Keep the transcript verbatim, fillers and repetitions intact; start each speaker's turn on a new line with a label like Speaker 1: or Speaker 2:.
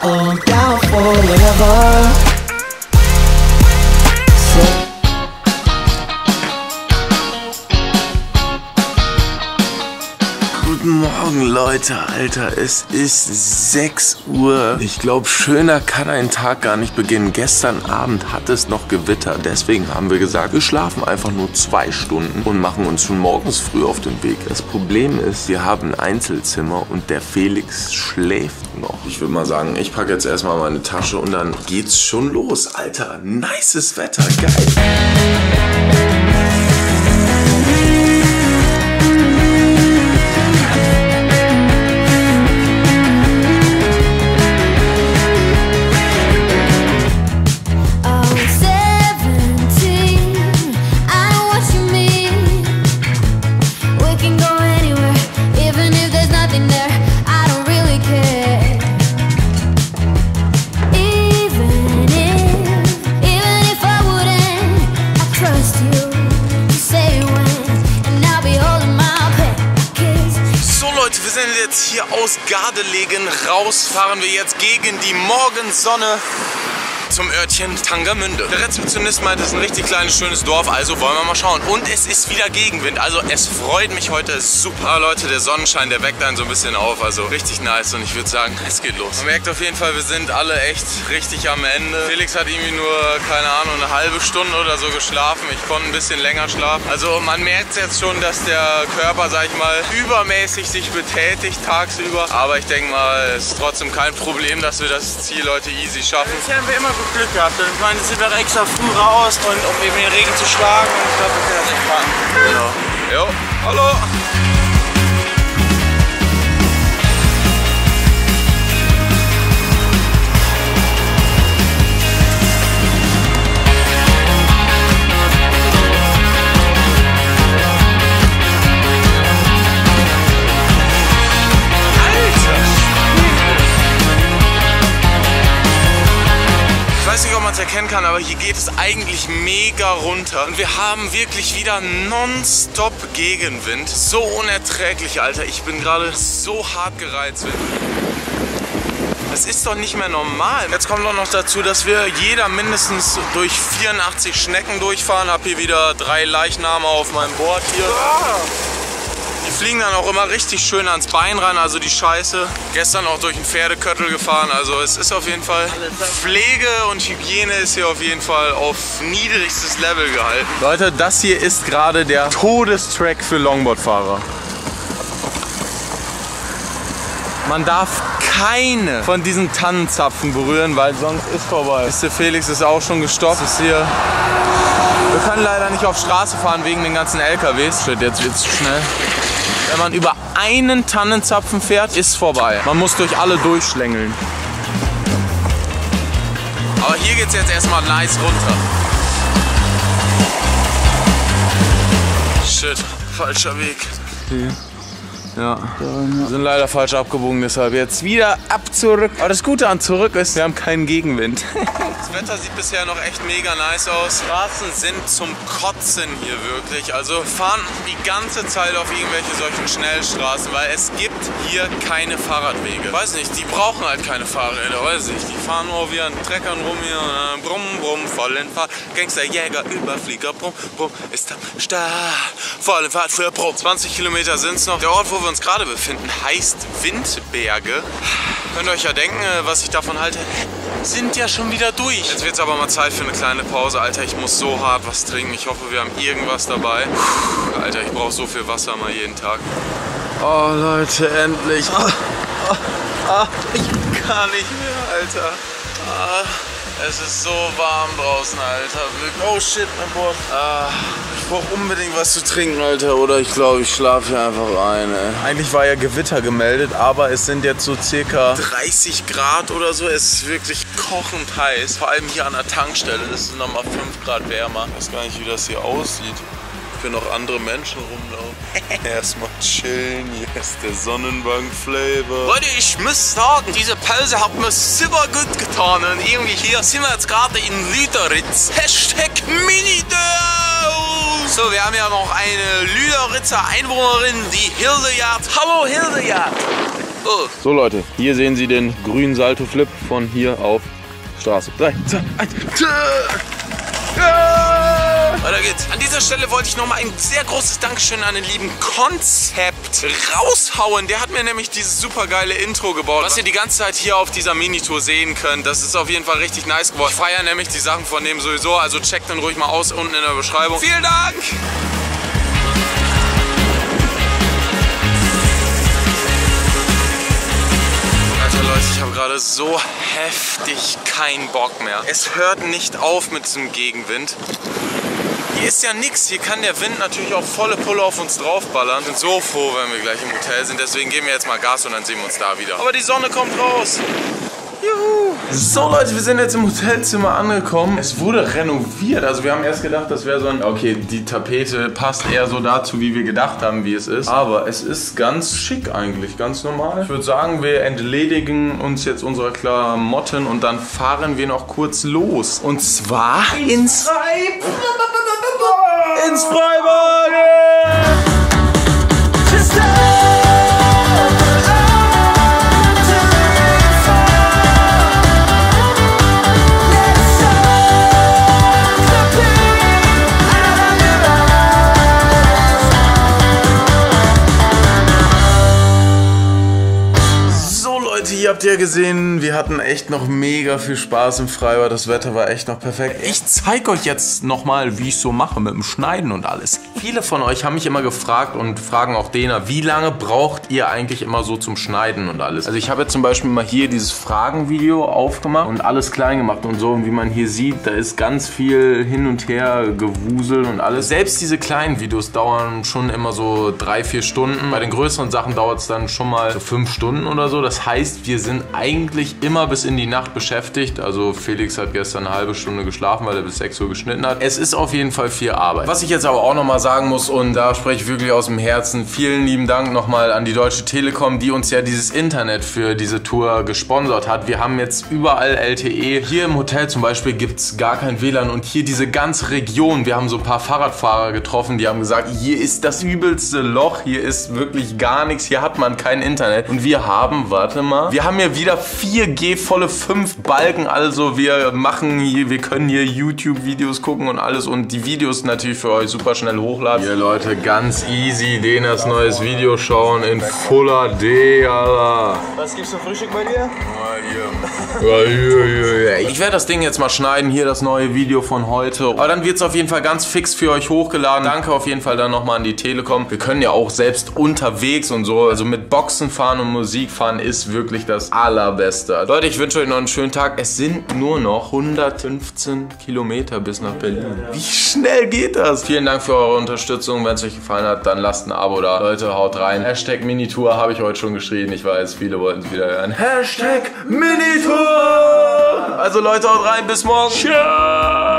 Speaker 1: I'm down for whatever. So
Speaker 2: guten Morgen, Leute. Alter, es ist sechs Uhr. Ich glaube, schöner kann ein Tag gar nicht beginnen. Gestern Abend hat es noch gewittert. Deswegen haben wir gesagt, wir schlafen einfach nur zwei Stunden und machen uns schon morgens früh auf den Weg. Das Problem ist, wir haben ein Einzelzimmer und der Felix schläft noch. Ich würde mal sagen, ich packe jetzt erstmal meine Tasche und dann geht's schon los. Alter, nices Wetter, geil. Wir sind jetzt hier aus Gardelegen raus, fahren wir jetzt gegen die Morgensonne zum Örtchen Tangermünde. Der Rezeptionist meint, es ist ein richtig kleines, schönes Dorf, also wollen wir mal schauen. Und es ist wieder Gegenwind, also es freut mich heute super. Leute, der Sonnenschein, der weckt einen so ein bisschen auf, also richtig nice und ich würde sagen, es geht los. Man merkt auf jeden Fall, wir sind alle echt richtig am Ende. Felix hat irgendwie nur, keine Ahnung, eine halbe Stunde oder so geschlafen. Ich konnte ein bisschen länger schlafen. Also man merkt jetzt schon, dass der Körper, sag ich mal, übermäßig sich betätigt tagsüber. Aber ich denke mal, es ist trotzdem kein Problem, dass wir das Ziel heute easy schaffen.
Speaker 3: Bisher haben wir immer gut Glück gehabt. Ich meine, sind wir extra früh raus und um eben den Regen zu schlagen. Und ich glaube, wir können das echt packen.
Speaker 2: Genau. Jo, hallo. Ich weiß nicht, ob man es erkennen kann, aber hier geht es eigentlich mega runter. Und wir haben wirklich wieder nonstop Gegenwind. So unerträglich, Alter. Ich bin gerade so hart gereizt. Das ist doch nicht mehr normal. Jetzt kommt doch noch dazu, dass wir jeder mindestens durch vierundachtzig Schnecken durchfahren. Hab hier wieder drei Leichname auf meinem Board hier. Die fliegen dann auch immer richtig schön ans Bein ran, also die Scheiße. Gestern auch durch einen Pferdeköttel gefahren, also es ist auf jeden Fall, Pflege und Hygiene ist hier auf jeden Fall auf niedrigstes Level gehalten. Leute, das hier ist gerade der Todestrack für Longboardfahrer. Man darf keine von diesen Tannenzapfen berühren, weil sonst ist vorbei. Mister Felix ist auch schon gestoppt. Das ist hier. Wir können leider nicht auf Straße fahren wegen den ganzen L K Ws. Shit, jetzt wird's zu schnell. Wenn man über einen Tannenzapfen fährt, ist vorbei. Man muss durch alle durchschlängeln. Aber hier geht's jetzt erstmal nice runter. Shit, falscher Weg. Okay. Ja, wir sind leider falsch abgebogen, deshalb jetzt wieder ab zurück. Aber das Gute an zurück ist, wir haben keinen Gegenwind. Das Wetter sieht bisher noch echt mega nice aus. Straßen sind zum Kotzen hier wirklich. Also wir fahren die ganze Zeit auf irgendwelche solchen Schnellstraßen, weil es gibt hier keine Fahrradwege. Weiß nicht, die brauchen halt keine Fahrräder, weiß ich. Die fahren nur wie an Treckern rum hier. Und brumm, brumm, vollen Fahrt. Gangster, Jäger, Überflieger, brumm, brumm, ist am Start. Vollen Fahrt für brumm. zwanzig Kilometer sind es noch. Der Ort, wo wir uns gerade befinden, heißt Windberge. Könnt ihr euch ja denken, was ich davon halte. Sind ja schon wieder durch. Jetzt wird es aber mal Zeit für eine kleine Pause. Alter, ich muss so hart was trinken. Ich hoffe, wir haben irgendwas dabei. Puh, Alter, ich brauche so viel Wasser mal jeden Tag. Oh, Leute, endlich. Ah, ah, ah, ich kann nicht mehr, Alter. Ah, es ist so warm draußen, Alter. Oh, shit, mein Board. Ah, ich brauche unbedingt was zu trinken, Alter. Oder ich glaube, ich schlafe hier einfach ein, ey. Eigentlich war ja Gewitter gemeldet, aber es sind jetzt so circa dreißig Grad oder so. Es ist wirklich kochend heiß. Vor allem hier an der Tankstelle ist es nochmal fünf Grad wärmer. Ich weiß gar nicht, wie das hier aussieht. Für noch andere Menschen rumlaufen. Erstmal chillen, hier ist der Sonnenbank-Flavor. Leute, ich muss sagen, diese Pause hat mir super gut getan. Und irgendwie hier sind wir jetzt gerade in Lüderitz. Hashtag Mini-Dose. So, wir haben ja noch eine Lüderitzer Einwohnerin, die Hildegard. Hallo Hildegard. So Leute, hier sehen Sie den grünen Salto-Flip von hier auf Straße. drei, zwei, eins. Ja! Weiter geht's. An dieser Stelle wollte ich nochmal ein sehr großes Dankeschön an den lieben Konzept raushauen. Der hat mir nämlich dieses super geile Intro gebaut, was ihr die ganze Zeit hier auf dieser Minitour sehen könnt. Das ist auf jeden Fall richtig nice geworden. Ich feiere nämlich die Sachen von dem sowieso, also checkt den ruhig mal aus unten in der Beschreibung. Vielen Dank! Leute, ich habe gerade so heftig keinen Bock mehr. Es hört nicht auf mit diesem Gegenwind. Hier ist ja nichts. Hier kann der Wind natürlich auch volle Pulle auf uns draufballern. Ich bin so froh, wenn wir gleich im Hotel sind. Deswegen geben wir jetzt mal Gas und dann sehen wir uns da wieder. Aber die Sonne kommt raus. Juhu. So Leute, wir sind jetzt im Hotelzimmer angekommen. Es wurde renoviert. Also wir haben erst gedacht, das wäre so ein... Okay, die Tapete passt eher so dazu, wie wir gedacht haben, wie es ist. Aber es ist ganz schick eigentlich, ganz normal. Ich würde sagen, wir entledigen uns jetzt unserer Klamotten und dann fahren wir noch kurz los. Und zwar ins... Freiburg! Ins Freiburg! Hier habt ihr gesehen, wir hatten echt noch mega viel Spaß im Freibad. Das Wetter war echt noch perfekt. Ich zeige euch jetzt nochmal, wie ich so mache mit dem Schneiden und alles. Viele von euch haben mich immer gefragt und fragen auch Dena, wie lange braucht ihr eigentlich immer so zum Schneiden und alles? Also ich habe jetzt zum Beispiel mal hier dieses Fragenvideo aufgemacht und alles klein gemacht und so. Und wie man hier sieht, da ist ganz viel hin und her gewuselt und alles. Selbst diese kleinen Videos dauern schon immer so drei, vier Stunden. Bei den größeren Sachen dauert es dann schon mal so fünf Stunden oder so. Das heißt, wir sind eigentlich immer bis in die Nacht beschäftigt. Also Felix hat gestern eine halbe Stunde geschlafen, weil er bis sechs Uhr geschnitten hat. Es ist auf jeden Fall viel Arbeit. Was ich jetzt aber auch nochmal sagen muss, und da spreche ich wirklich aus dem Herzen, vielen lieben Dank nochmal an die Deutsche Telekom, die uns ja dieses Internet für diese Tour gesponsert hat. Wir haben jetzt überall L T E. Hier im Hotel zum Beispiel gibt es gar kein W L A N und hier diese ganze Region. Wir haben so ein paar Fahrradfahrer getroffen, die haben gesagt, hier ist das übelste Loch, hier ist wirklich gar nichts, hier hat man kein Internet. Und wir haben, warte mal, wir haben ja wieder vier G volle fünf Balken, also wir machen hier, wir können hier YouTube-Videos gucken und alles und die Videos natürlich für euch super schnell hochladen. Hier Leute, ganz easy, Denas neues Video schauen in Full H D, Alter.
Speaker 3: Was gibt's für Frühstück bei dir?
Speaker 2: Ich werde das Ding jetzt mal schneiden, hier das neue Video von heute. Aber dann wird es auf jeden Fall ganz fix für euch hochgeladen. Danke auf jeden Fall dann nochmal an die Telekom. Wir können ja auch selbst unterwegs und so, also mit Boxen fahren und Musik fahren ist wirklich das Allerbeste. Leute, ich wünsche euch noch einen schönen Tag. Es sind nur noch hundertfünfzehn Kilometer bis nach Berlin. Wie schnell geht das? Vielen Dank für eure Unterstützung. Wenn es euch gefallen hat, dann lasst ein Abo da. Leute, haut rein. Hashtag Minitour habe ich heute schon geschrieben. Ich weiß, viele wollten es wieder hören. Hashtag Minitour! Also Leute, haut rein. Bis morgen. Ciao!